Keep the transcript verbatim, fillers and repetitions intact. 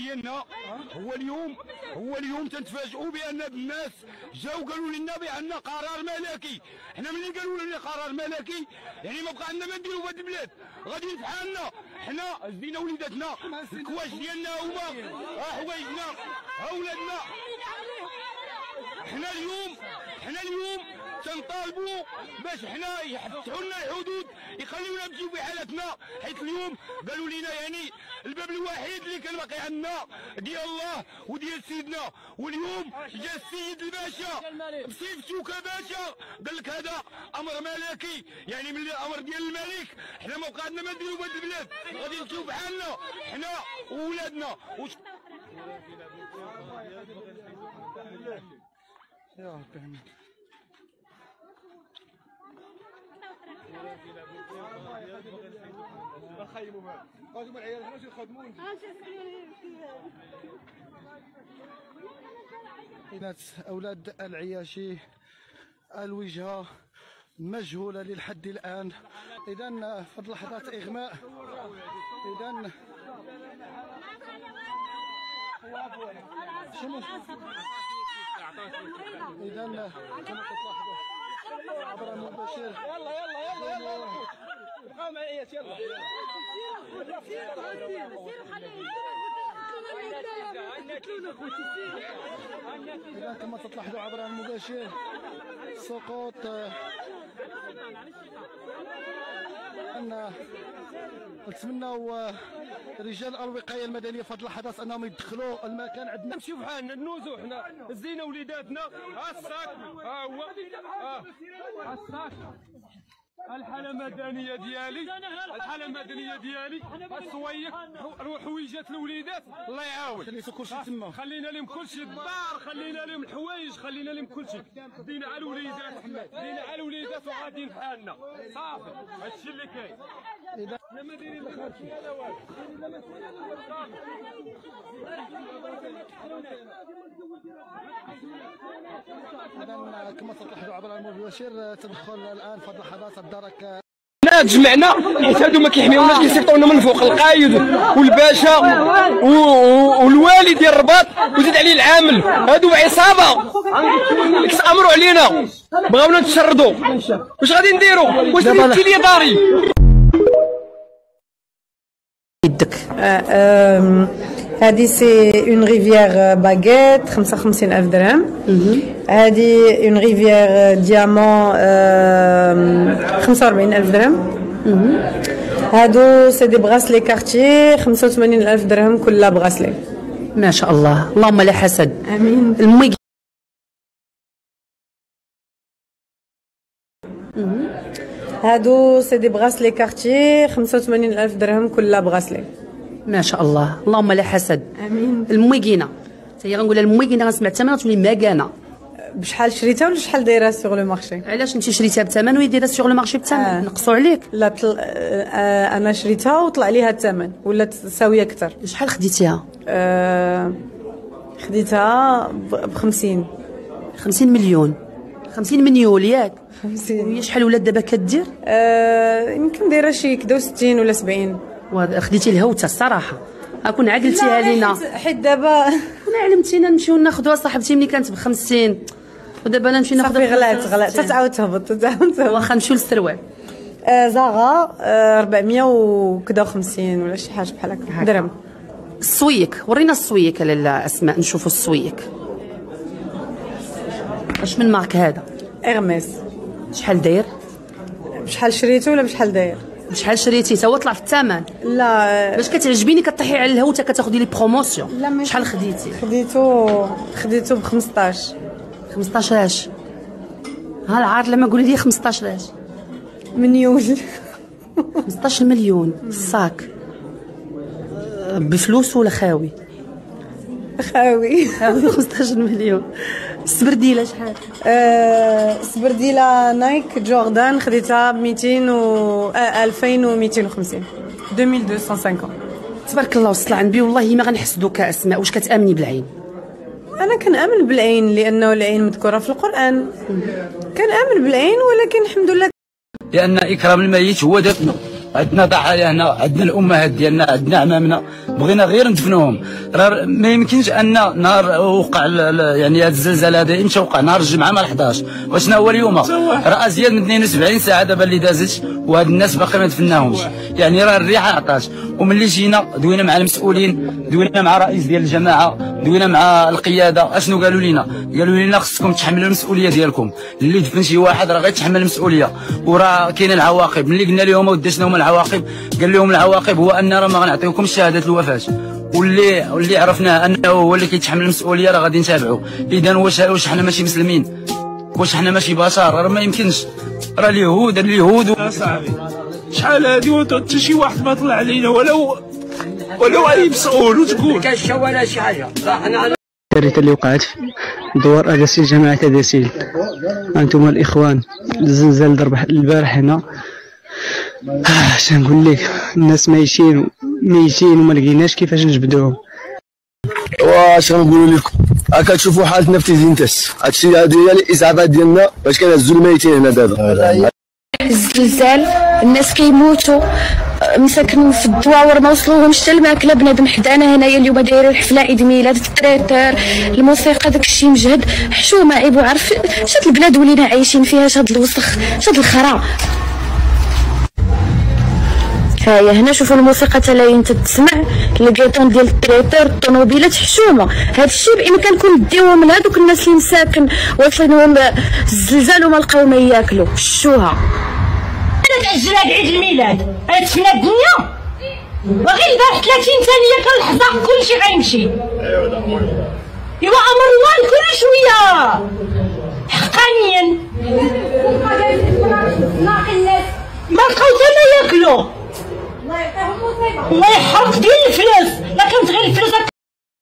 ديالنا هو اليوم هو اليوم تنتفاجئوا بان الناس جاوا قالوا لنا بان قرار ملكي. حنا ملي قالوا لنا قرار ملكي يعني ما بقى عندنا ما نديروا في هذه البلاد، غادي بحالنا حنا زدينا وليداتنا الكواش ديالنا هما ها حوايجنا ها ولادنا. حنا اليوم حنا اليوم تنطالبوا باش حنا يفتحوا لنا الحدود يخليونا نمشيو بحالتنا، حيت اليوم قالوا لنا يعني الباب الوحيد اللي كان باقي عندنا ديال الله وديال سيدنا. واليوم جا السيد الباشا بسيف شوكه باشا قال لك هذا امر ملكي، يعني من الامر ديال الملك حنا ما بقى عندنا ما نديروا بهذه البلاد، غادي نمشيو بحالنا حنا وولادنا. وش... يا ربي أولاد العياشي الوجهة مجهولة للحد الآن. إذن في لحظات إغماء إذن إذن كما تلاحظوا عبر المباشر يلا يلا يلا يلا بقاو معايا يلا إذا كما تلاحظوا عبر المباشر سقوط أن نتمنوا رجال الوقايه المدنيه في هذه اللحظات انهم يدخلوا المكان. عندنا نمشيو بحالنا نوزو حنا زينا وليداتنا ها الساك ها هو ها الساك الحاله المدنيه ديالي الحاله المدنيه ديالي السويق حويجات الوليدات الله يعاون. خليتو كلشي تما، خلينا لهم كلشي الدار، خلينا لهم الحوايج، خلينا لهم كلشي، دينا على الوليدات دينا على الوليدات وغاديين بحالنا صافي. هادشي اللي كاين. اذا حنا ما دايرين لا خارجي لا والو. إذا كما تلاحظوا عبر المباشر تدخل الان في هذه اللحظات الدرك. حنا تجمعنا حيت هادو ما كيحميوناش، كيصيفطونا من الفوق القايد والباشا والوالي ديال الرباط وزيد عليه العامل، هادو عصابه كيتامروا علينا، بغاونا نتشردوا. واش غادي نديروا؟ واش درتي لي داري؟ يدك هذه سي اون ريفيير باغيت خمسة وخمسين ألف درهم. هذه اون ريفيير ديامون خمسة وأربعين ألف درهم. هادو سي دي براسلي كارتيي خمسة وثمانين ألف درهم كل براسلي. ما شاء الله، اللهم لا حسد. امين. المي هادو سي دي براسلي كارتيي خمسة وثمانين ألف درهم كل براسلي. ما شاء الله، اللهم لا حسد. امين. المويكينه حتى هي غنقولها المويكينه غنسمع الثمن غتولي ماكانه. بشحال شريتها ولا شحال دايره سوغ لو مارشي؟ علاش انت شريتها بثمن وهي دايره سوغ لو مارشي بثمن؟ آه. نقصوا عليك؟ لا طل... آه انا شريتها وطلع ليها الثمن ولات ساويه اكثر. شحال خديتيها؟ آه خديتها ب خمسين. خمسين مليون. خمسين مليون ياك؟ خمسين. وهي شحال ولات دابا كدير؟ آه يمكن دايره شي كدا وستين ولا سبعين. خديتي الهوته الصراحه، كون عقلتيها لينا حيت دابا كنا علمتينا نمشيو ناخذوها صاحبتي ملي كانت ب خمسين ودابا نمشي ناخذها. صافي غلات غلات تتعاود تهبط تتعاود تهبط. واخا نمشيو للسروال. آه زاغا آه أربعمية وكدا وخمسين ولا شي حاجه بحال هكا درهم. السويك ورينا السويك لاله اسماء نشوفوا السويك. اش من مارك هذا؟ ارميس. شحال داير؟ بشحال شريتو ولا بشحال داير؟ بشحال شريتي تا هو طلع في الثمن؟ لا باش كتعجبيني كطيحي على الهوته كتاخدي لي بروموسيون. شحال خديتي؟ خديتو خديتو ب خمسطاش. خمسطاش اش؟ ها العار لما قولي لي خمسطاش اش؟ مليون. خمسطاش مليون الصاك بفلوس ولا خاوي؟ خاوي. خاوي خمسطاش مليون. السبرديله شحال؟ أه سبرديله نايك جوردان خديتها ب ميتين و ألفين وميتين وخمسين. ألفين ومئتين وخمسين. تبارك الله وصل بي والله ما غنحسدوك اسماء. واش كتامني بالعين؟ انا كنامن بالعين لانه العين مذكوره في القران. كنامن بالعين ولكن الحمد لله لان اكرام الميت هو دفنه. عندنا ضحايا هنا، عندنا الامهات ديالنا، عندنا عمامنا. بغينا غير ندفنوهم. راه ما يمكنش ان نهار وقع يعني هذا الزلزال هذا امتى وقع؟ نهار الجمعه مع الحداش. وشنا هو اليوم؟ راه ازيد من اثنين وسبعين ساعه دابا اللي دازت وهاد الناس باقي ما دفناهمش. يعني راه الريحه عطات. وملي جينا دوينا مع المسؤولين، دوينا مع رئيس ديال الجماعه، دوينا مع القياده، اشنو قالوا لنا؟ قالوا لنا خصكم تحملوا المسؤوليه ديالكم، اللي دفن شي واحد راه غيتحمل المسؤوليه، وراه كاين العواقب. ملي قلنا لهم ودي شنو هما العواقب؟ قال لهم العواقب هو ان راه ما غنعطيوكمش شهاده الوفاه، واللي واللي عرفناه انه هو اللي كيتحمل المسؤوليه راه غادي نتابعوا. اذا واش واش حنا ماشي مسلمين؟ واش حنا ماشي بشر؟ راه ما يمكنش، راه اليهود اليهود صاحبي شحال هادي وحتى شي واحد ما طلع علينا ولو ولو اي مسؤول وتقول كاش ولا شي حاجه. الكارثه اللي وقعت في دوار أداسيل جماعه أداسيل. انتم الاخوان، الزلزال ضرب البارح هنا. آه اش نقول لك، الناس مايشين ميتين وما لقيناش كيفاش نجبدوهم. واش غنقولوا لكم؟ هاكا تشوفوا حالتنا في تيزينتاس، هادشي هادي هي الاسعافات ديالنا باش كنهزوا الميتين هنا دابا. الزلزال الناس كيموتوا، مساكنين في الدواور ما وصلوهمش حتى الماكله. بنادم حدانا هنايا اليوم دايرين حفله عيد ميلاد، التريتر، الموسيقى، داكشي مجهد، حشومه عيب. وعرف شاد البلاد ولينا عايشين فيها، شاد الوسخ، شاد الخرا. هايا هنا شوفوا الموسيقى تلاين تتسمع، الكيطون ديال التريتر، الطوموبيلات، حشومه. هادشي بامكانكم ديوه من هادوك الناس اللي مساكن واصلينهم الزلزال وما لقاو ما ياكلوا. شوها انا تاجل هاد عيد الميلاد، غتفنى الدنيا وغير البارح ثلاثين ثانيه كنلحظه كلشي غيمشي. ايوا امر الله كل شويه حقانيا ما لقاو حتى ما ياكلوا. الله يحرق ديال الفلوس، لا كانت غير الفلوس